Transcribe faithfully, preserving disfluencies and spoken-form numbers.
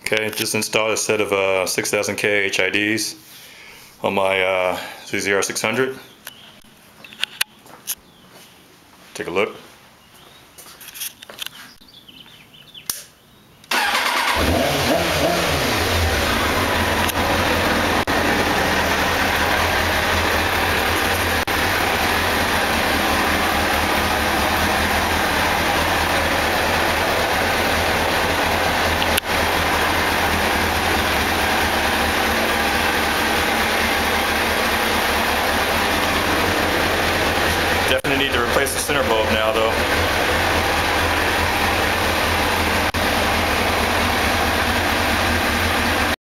Okay, just installed a set of uh, six thousand K H I Ds on my uh, Z Z R six hundred. Take a look.